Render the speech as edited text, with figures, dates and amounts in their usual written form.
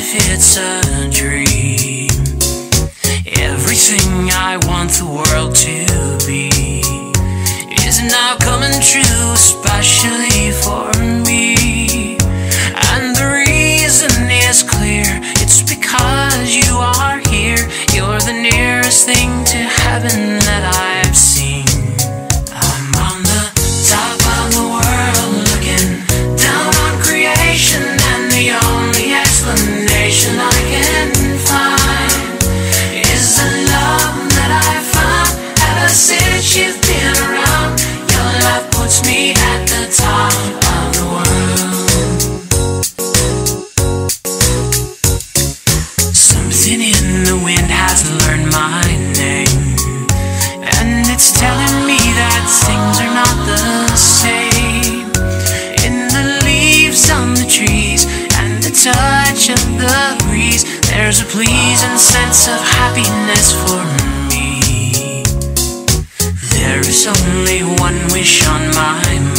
life, it's a dream. Everything I want the world to be is now coming true, especially for me. And the reason is clear, it's because you are here. You're the nearest thing to heaven that I've seen. I'm on the top of the world, looking down on creation, and the only explanation I can find is the love that I found ever since you've been around. Your love puts me at the top of the world. Something in the wind has learned my name, and it's telling me that things are not the same. In the leaves on the trees and the touch of the breeze, there's a pleasing sense of happiness for me. There is only one wish on my mind.